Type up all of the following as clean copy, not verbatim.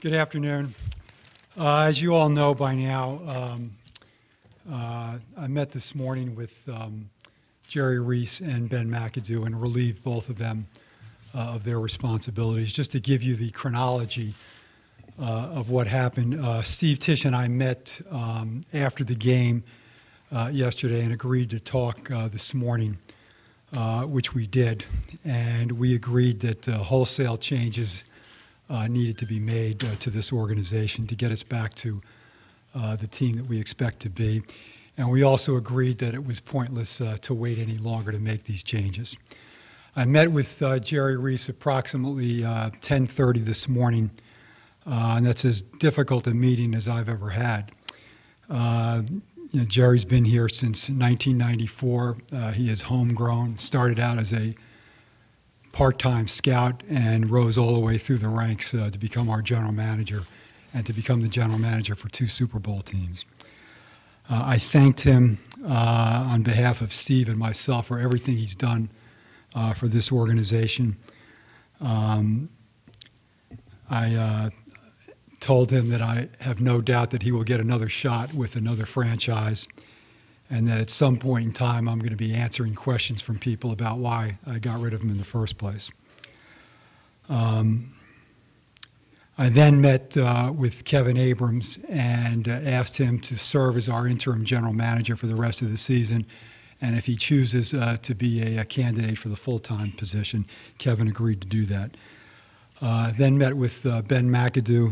Good afternoon. As you all know by now, I met this morning with Jerry Reese and Ben McAdoo and relieved both of them of their responsibilities. Just to give you the chronology of what happened, Steve Tisch and I met after the game yesterday and agreed to talk this morning, which we did. And we agreed that wholesale changes needed to be made to this organization to get us back to the team that we expect to be. And we also agreed that it was pointless to wait any longer to make these changes. I met with Jerry Reese approximately 10:30 this morning, and that's as difficult a meeting as I've ever had. Jerry's been here since 1994. He is homegrown, started out as a part-time scout and rose all the way through the ranks to become our general manager and to become the general manager for 2 Super Bowl teams. I thanked him on behalf of Steve and myself for everything he's done for this organization. I told him that I have no doubt that he will get another shot with another franchise, and that at some point in time I'm going to be answering questions from people about why I got rid of him in the first place. I then met with Kevin Abrams and asked him to serve as our interim general manager for the rest of the season, and if he chooses to be a candidate for the full-time position, Kevin agreed to do that. Then met with Ben McAdoo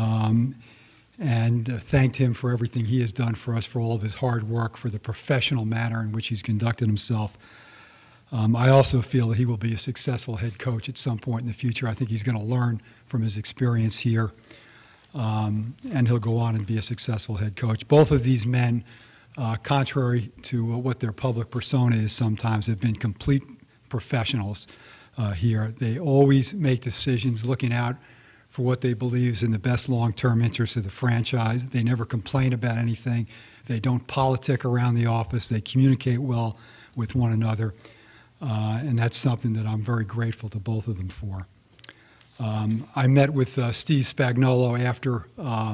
and thanked him for everything he has done for us, for all of his hard work, for the professional manner in which he's conducted himself. I also feel that he will be a successful head coach at some point in the future. I think he's going to learn from his experience here, and he'll go on and be a successful head coach. Both of these men, contrary to what their public persona is sometimes, have been complete professionals here. They always make decisions looking out for what they believe is in the best long-term interest of the franchise. They never complain about anything. They don't politic around the office. They communicate well with one another, and that's something that I'm very grateful to both of them for. I met with Steve Spagnuolo after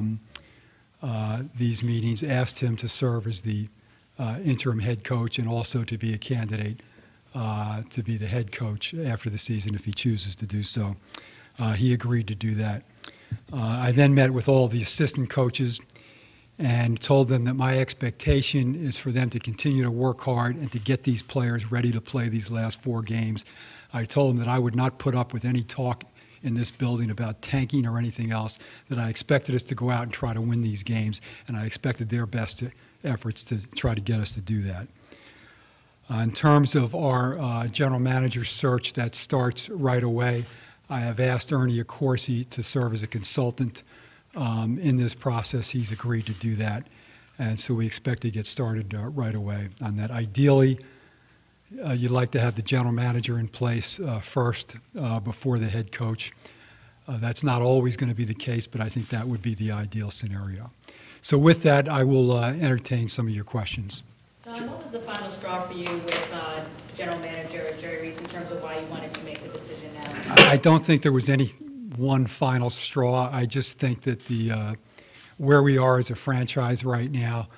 these meetings, asked him to serve as the interim head coach and also to be a candidate to be the head coach after the season if he chooses to do so. He agreed to do that. I then met with all the assistant coaches and told them that my expectation is for them to continue to work hard and to get these players ready to play these last 4 games. I told them that I would not put up with any talk in this building about tanking or anything else, that I expected us to go out and try to win these games, and I expected their best efforts to try to get us to do that. In terms of our general manager search, that starts right away. I have asked Ernie Accorsi to serve as a consultant in this process. He's agreed to do that, and so we expect to get started right away on that. Ideally, you'd like to have the general manager in place first before the head coach. That's not always going to be the case, but I think that would be the ideal scenario. So with that, I will entertain some of your questions. What was the final straw for you with General Manager Jerry Reese in terms of why you wanted to make the decision now? I don't think there was any one final straw. I just think that the where we are as a franchise right now,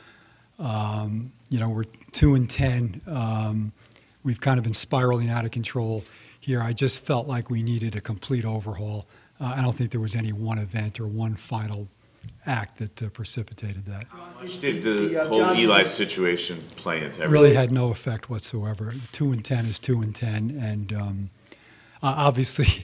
we're 2-10. We've kind of been spiraling out of control here. I just felt like we needed a complete overhaul. I don't think there was any one event or one final act that precipitated that. How much did the whole Eli situation play into everything? Really had no effect whatsoever. 2-10 is 2-10, and obviously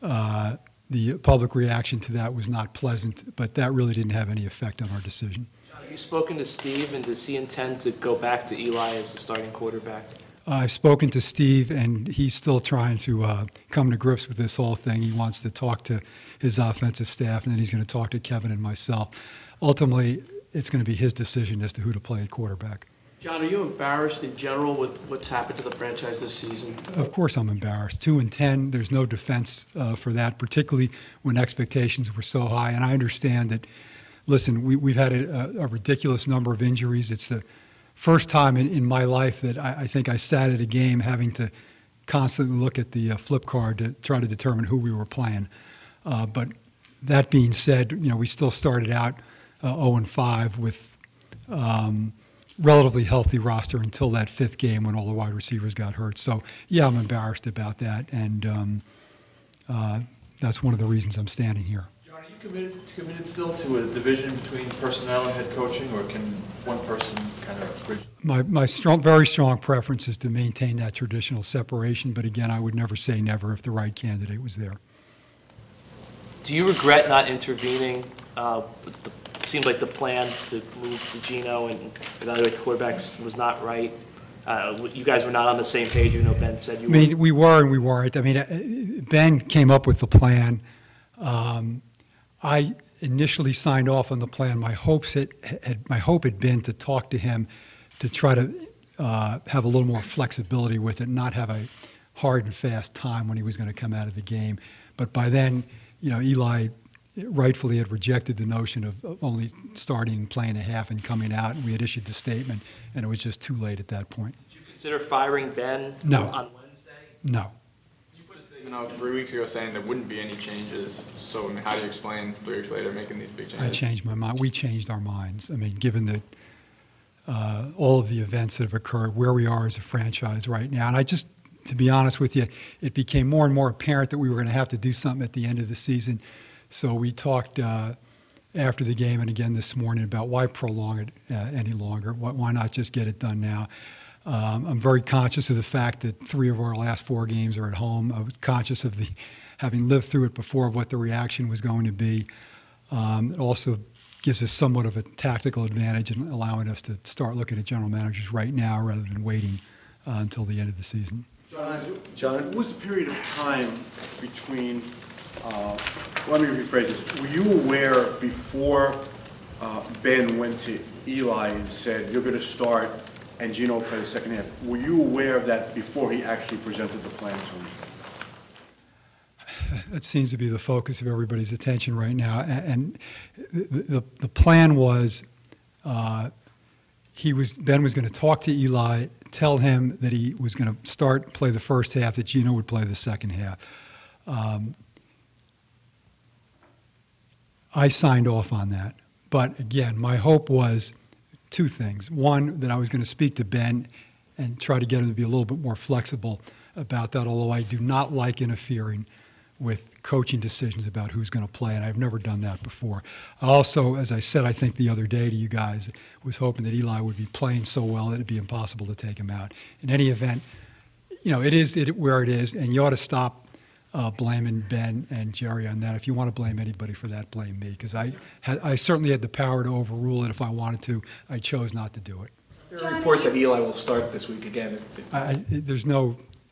the public reaction to that was not pleasant, but that really didn't have any effect on our decision. Have you spoken to Steve, and does he intend to go back to Eli as the starting quarterback? I've spoken to Steve, and he's still trying to come to grips with this whole thing. He wants to talk to his offensive staff, and then he's going to talk to Kevin and myself. Ultimately, it's going to be his decision as to who to play at quarterback. John, are you embarrassed in general with what's happened to the franchise this season? Of course I'm embarrassed. 2-10, there's no defense for that, particularly when expectations were so high. And I understand that, listen, we've had a ridiculous number of injuries. It's the first time in my life that I think I sat at a game having to constantly look at the flip card to try to determine who we were playing. But That being said, we still started out 0-5 with relatively healthy roster until that fifth game when all the wide receivers got hurt. So, yeah, I'm embarrassed about that, and that's one of the reasons I'm standing here. John, are you committed still to a division between personnel and head coaching, or can one person kind of bridge? My very strong preference is to maintain that traditional separation, but again, I would never say never if the right candidate was there. Do you regret not intervening? It seemed like the plan to move to Geno and evaluate the quarterbacks was not right. You guys were not on the same page, even though Ben said you were. I mean, we were and we weren't. I mean, Ben came up with the plan. I initially signed off on the plan. My hope had been to talk to him to try to have a little more flexibility with it, not have a hard and fast time when he was going to come out of the game. But by then, Eli rightfully had rejected the notion of only starting and playing a half and coming out, and we had issued the statement, and it was just too late at that point. Did you consider firing Ben No. on Wednesday? No. You put a statement out 3 weeks ago saying there wouldn't be any changes. So, I mean, how do you explain 3 weeks later making these big changes? I changed my mind. We changed our minds. I mean, given that all of the events that have occurred, where we are as a franchise right now, and to be honest with you, it became more and more apparent that we were going to have to do something at the end of the season. So we talked after the game and again this morning about why prolong it any longer. Why not just get it done now? I'm very conscious of the fact that 3 of our last 4 games are at home. I was conscious of having lived through it before, of what the reaction was going to be. It also gives us somewhat of a tactical advantage in allowing us to start looking at general managers right now rather than waiting until the end of the season. John, what was the period of time between, let me rephrase this, were you aware before Ben went to Eli and said, you're going to start and Geno play the second half, were you aware of that before he actually presented the plan to him? That seems to be the focus of everybody's attention right now. And the plan was Ben was going to talk to Eli, tell him that he was going to play the first half, that Geno would play the second half. I signed off on that. But again, my hope was 2 things. One, that I was going to speak to Ben and try to get him to be a little bit more flexible about that, although I do not like interfering with coaching decisions about who's going to play, and I've never done that before. I also, as I said, I think the other day to you guys, was hoping that Eli would be playing so well that it'd be impossible to take him out. In any event, it is where it is, and you ought to stop blaming Ben and Jerry on that. If you want to blame anybody for that, blame me, because I certainly had the power to overrule it if I wanted to. I chose not to do it. There are reports that Eli will start this week again. There's no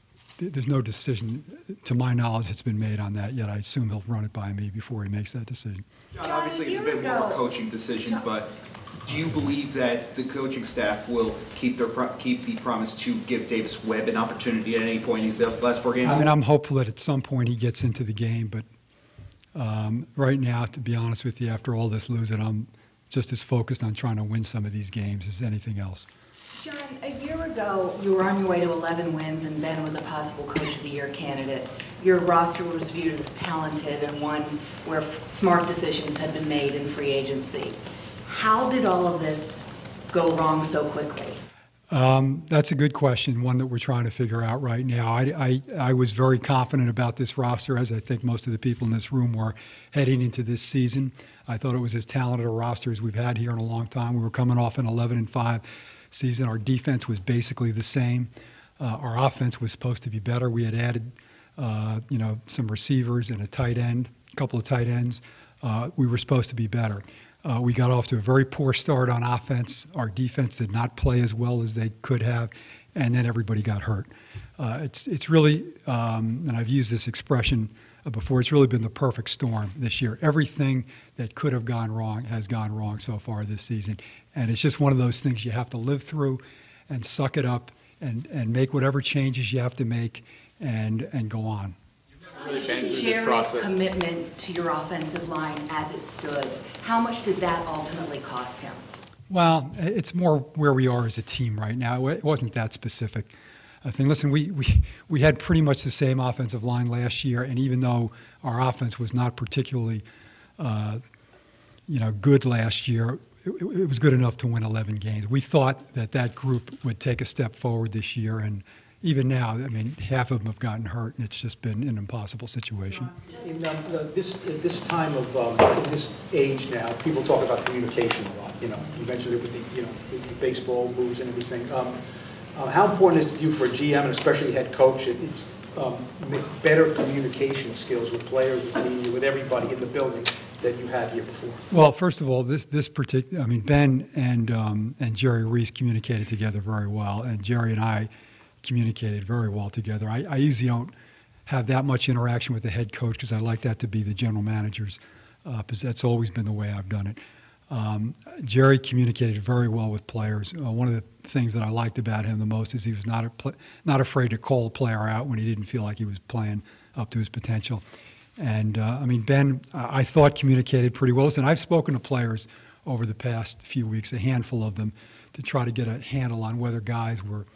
decision, to my knowledge, that's been made on that yet. I assume he'll run it by me before he makes that decision. John, obviously it's a bit more of a coaching decision, but do you believe that the coaching staff will keep the promise to give Davis Webb an opportunity at any point in these last 4 games? I mean, I'm hopeful that at some point he gets into the game, but right now, to be honest with you, after all this losing, I'm just as focused on trying to win some of these games as anything else. John, a year ago, you were on your way to 11 wins, and Ben was a possible Coach of the Year candidate. Your roster was viewed as talented and one where smart decisions had been made in free agency. How did all of this go wrong so quickly? That's a good question, one that we're trying to figure out right now. I was very confident about this roster, as I think most of the people in this room were heading into this season. I thought it was as talented a roster as we've had here in a long time. We were coming off an 11-5 season. Our defense was basically the same. Our offense was supposed to be better. We had added, some receivers and a couple of tight ends. We were supposed to be better. We got off to a very poor start on offense. Our defense did not play as well as they could have, and then everybody got hurt. It's really, and I've used this expression before, it's really been the perfect storm this year. Everything that could have gone wrong has gone wrong so far this season. And it's just one of those things you have to live through and suck it up and make whatever changes you have to make and go on. Jerry's commitment to your offensive line as it stood, how much did that ultimately cost him? Well, it's more where we are as a team right now. It wasn't that specific a thing. Listen, we had pretty much the same offensive line last year, and even though our offense was not particularly good last year. It was good enough to win 11 games. We thought that group would take a step forward this year, and even now, I mean, half of them have gotten hurt, and it's just been an impossible situation. In this time of in this age now, people talk about communication a lot. You mentioned it with the baseball moves and everything. How important is it to you for a GM and especially head coach? It's better communication skills with players, with media, with everybody in the building that you had here before. Well, first of all, this particular, I mean, Ben and Jerry Reese communicated together very well, and Jerry and I communicated very well together. I usually don't have that much interaction with the head coach because I like that to be the general manager's, because that's always been the way I've done it. Jerry communicated very well with players. One of the things that I liked about him the most is he was not afraid to call a player out when he didn't feel like he was playing up to his potential. And I mean, Ben, I thought communicated pretty well. Listen, I've spoken to players over the past few weeks, a handful of them, to try to get a handle on whether guys were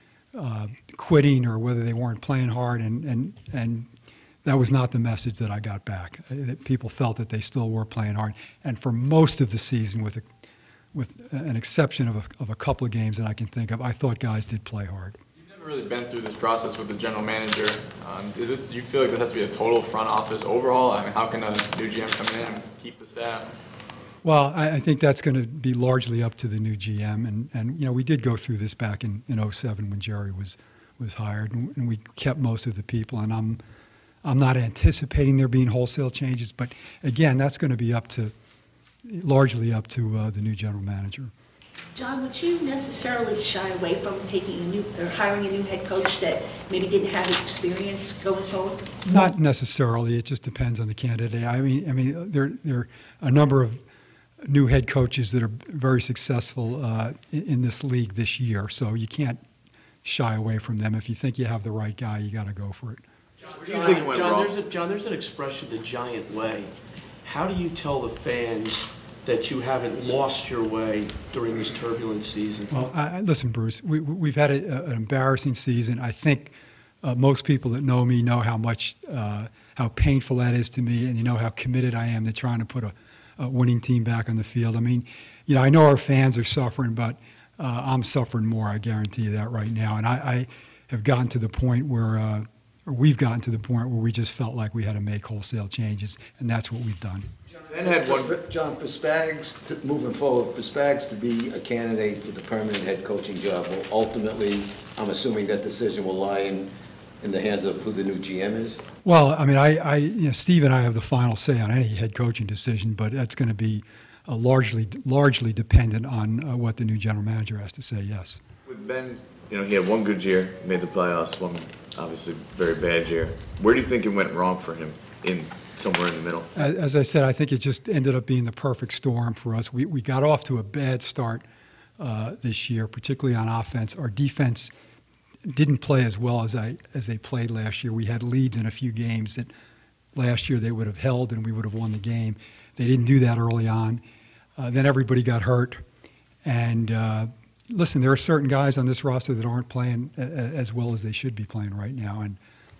quitting or whether they weren't playing hard, and that was not the message that I got back. That people felt that they still were playing hard, and for most of the season, with an exception of a couple of games that I can think of, I thought guys did play hard. You've never really been through this process with the general manager. Do you feel like this has to be a total front office overhaul? I mean, how can a new GM come in and keep the staff? Well, I think that's going to be largely up to the new GM, and we did go through this back in 2007 when Jerry was hired, and we kept most of the people, and I'm not anticipating there being wholesale changes, but again, that's going to be largely up to the new general manager. John, would you necessarily shy away from hiring a new head coach that maybe didn't have experience going forward? Not necessarily. It just depends on the candidate. I mean, there are a number of new head coaches that are very successful in this league this year, so you can't shy away from them. If you think you have the right guy, you got to go for it. John, there's an expression, the giant way. How do you tell the fans that you haven't lost your way during this turbulent season? Well, listen, Bruce, we've had an embarrassing season. I think most people that know me know how painful that is to me, and how committed I am to trying to put a winning team back on the field. I mean, I know our fans are suffering, but I'm suffering more, I guarantee you that right now. And I have gotten to the point where, we've gotten to the point where we just felt like we had to make wholesale changes, and that's what we've done. John, for Spags, moving forward, for Spags to be a candidate for the permanent head coaching job, will ultimately, I'm assuming that decision will lie in the hands of who the new GM is? Well, I mean, Steve and I have the final say on any head coaching decision, but that's going to be largely dependent on what the new general manager has to say, yes. With Ben, he had one good year, made the playoffs, one obviously very bad year. Where do you think it went wrong for him somewhere in the middle? As I said, I think it just ended up being the perfect storm for us. We got off to a bad start this year, particularly on offense. Our defense didn't play as well as they played last year. We had leads in a few games that last year they would have held and we would have won the game. They didn't do that early on. Then everybody got hurt. And listen, there are certain guys on this roster that aren't playing as well as they should be playing right now. And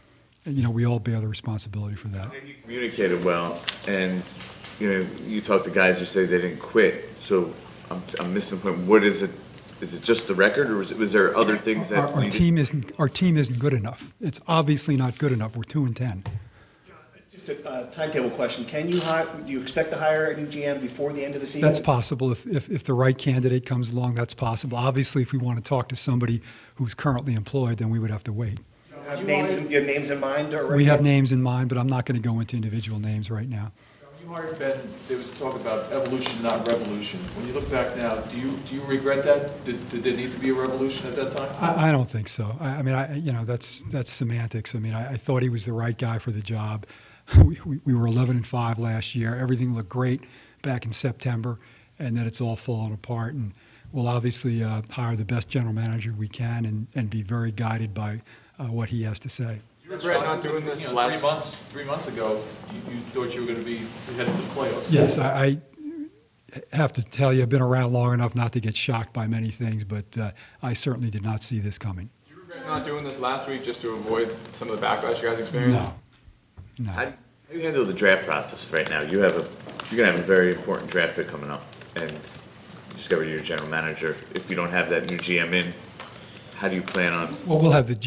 we all bear the responsibility for that. You communicated well, and you talk to guys who say they didn't quit. So I'm missing the point. What is it? Is it just the record, or was there other things that our team isn't good enough? It's obviously not good enough. We're 2-10. Just a timetable question: do you expect to hire a new GM before the end of the season? That's possible. If the right candidate comes along, that's possible. Obviously, if we want to talk to somebody who's currently employed, then we would have to wait. Do you have names in mind already? We have names in mind, but I'm not going to go into individual names right now. When you hired Ben, there was talk about evolution, not revolution. When you look back now, do you regret that? Did there need to be a revolution at that time? I don't think so. I mean, that's semantics. I mean, I thought he was the right guy for the job. We were 11-5 last year. Everything looked great back in September, and then it's all fallen apart. And we'll obviously hire the best general manager we can and be very guided by what he has to say. You regret not doing this last 3 months ago, you thought you were going to be headed to the playoffs. Yes, I have to tell you, I've been around long enough not to get shocked by many things, but I certainly did not see this coming. Do you regret not doing this last week just to avoid some of the backlash you guys experienced? No. How do you handle the draft process right now? You have you're gonna have a very important draft pick coming up, and you discover your general manager. If you don't have that new GM in, how do you plan on? Well, we'll have the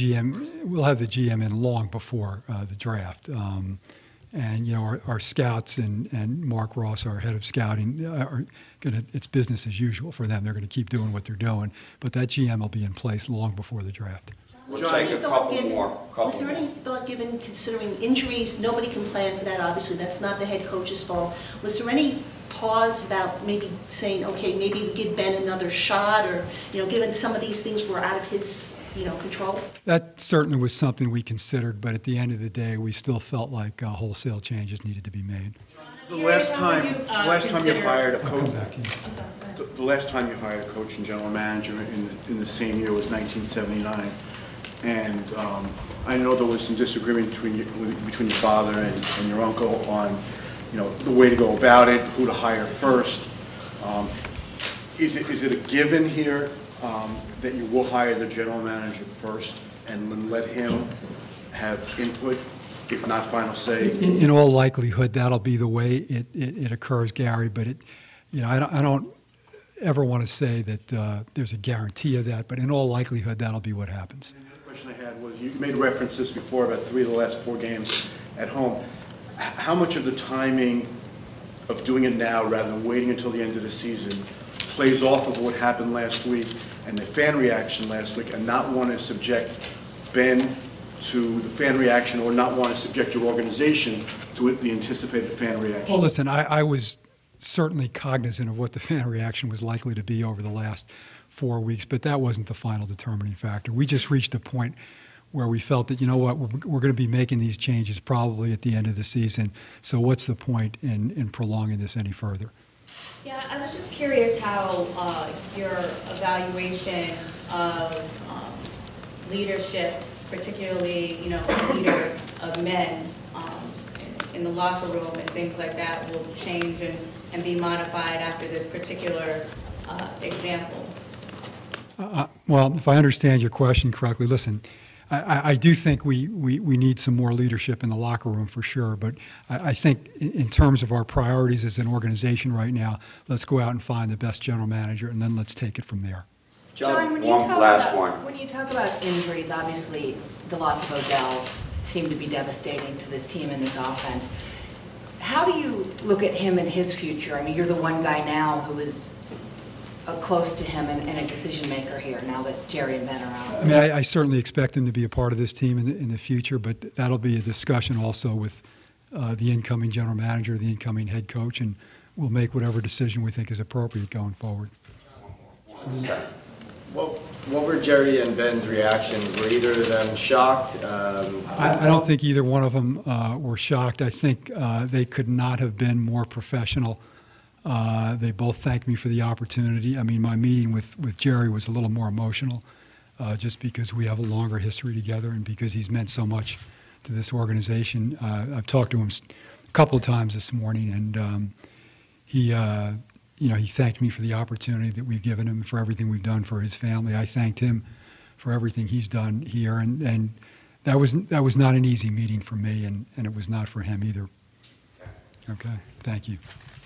GM in long before the draft. And, you know, our scouts and Mark Ross, our head of scouting, are going to, it's business as usual for them. They're going to keep doing what they're doing. But that GM will be in place long before the draft. Let's take a couple more. Was there any thought given, considering injuries, nobody can plan for that, obviously, that's not the head coach's fault. Was there any pause about maybe saying, okay, maybe we give Ben another shot, or, you know, given some of these things were out of his, you know, control? That certainly was something we considered, but at the end of the day, we still felt like wholesale changes needed to be made. The last time you hired a coach, I'm sorry, go ahead. the last time you hired a coach and general manager in the same year was 1979. And I know there was some disagreement between your father and your uncle on, you know, the way to go about it, who to hire first. Is it a given here that you will hire the general manager first and then let him have input, if not final say? In all likelihood, that'll be the way it occurs, Gary. But you know, I don't ever want to say that there's a guarantee of that. But in all likelihood, that'll be what happens. The question I had was, you made references before about 3 of the last 4 games at home. How much of the timing of doing it now rather than waiting until the end of the season plays off of what happened last week and the fan reaction last week, and not want to subject Ben to the fan reaction, or not want to subject your organization to the anticipated fan reaction? Well, listen, I was certainly cognizant of what the fan reaction was likely to be over the last 4 weeks, but that wasn't the final determining factor. We just reached a point where we felt that, you know what, we're going to be making these changes probably at the end of the season, so what's the point in prolonging this any further? Yeah, I was just curious how your evaluation of leadership, particularly, you know, leader of men in the locker room and things like that, will change and be modified after this particular example. Well, if I understand your question correctly, listen, I do think we need some more leadership in the locker room for sure, but I think in terms of our priorities as an organization right now, let's go out and find the best general manager, and then let's take it from there. John, when you talk about injuries, obviously the loss of Odell seemed to be devastating to this team and this offense. How do you look at him and his future? I mean, you're the one guy now who is close to him and a decision maker here now that Jerry and Ben are out. I mean, I certainly expect him to be a part of this team in the future, but that'll be a discussion also with the incoming general manager, the incoming head coach, and we'll make whatever decision we think is appropriate going forward. What were Jerry and Ben's reactions? Were either of them shocked? I don't think either one of them were shocked. I think they could not have been more professional. They both thanked me for the opportunity. I mean, my meeting with Jerry was a little more emotional just because we have a longer history together and because he's meant so much to this organization. I've talked to him a couple of times this morning, and he thanked me for the opportunity that we've given him, for everything we've done for his family. I thanked him for everything he's done here, and that was not an easy meeting for me, and it was not for him either. Okay, thank you.